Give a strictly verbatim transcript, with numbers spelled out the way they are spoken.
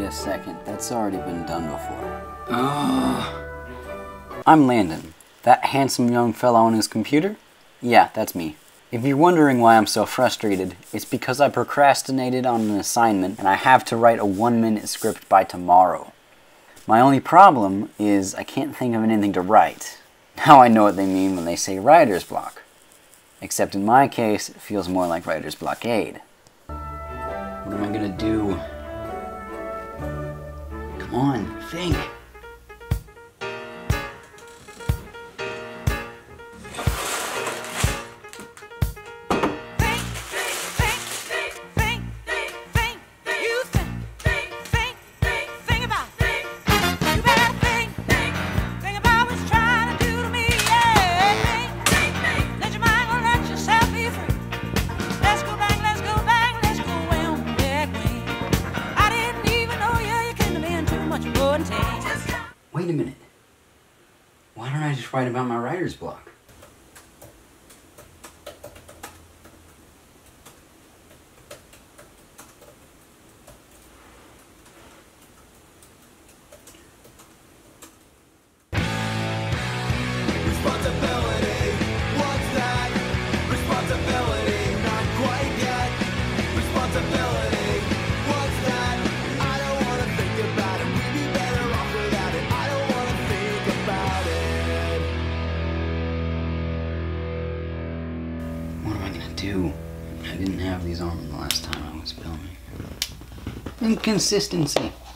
a second, that's already been done before. Ugh. I'm Landon. That handsome young fellow on his computer? Yeah, that's me. If you're wondering why I'm so frustrated, it's because I procrastinated on an assignment and I have to write a one-minute script by tomorrow. My only problem is I can't think of anything to write. Now I know what they mean when they say writer's block. Except in my case, it feels more like writer's blockade. What am I gonna do? Come on, think! Wait a minute. Why don't I just write about my writer's block? Responsibility, what's that? Responsibility, not quite yet. Responsibility, what's that? I don't wanna think about it. We'd be better off without it. I don't wanna think about it. What am I gonna do? I didn't have these on the last time I was filming. Inconsistency.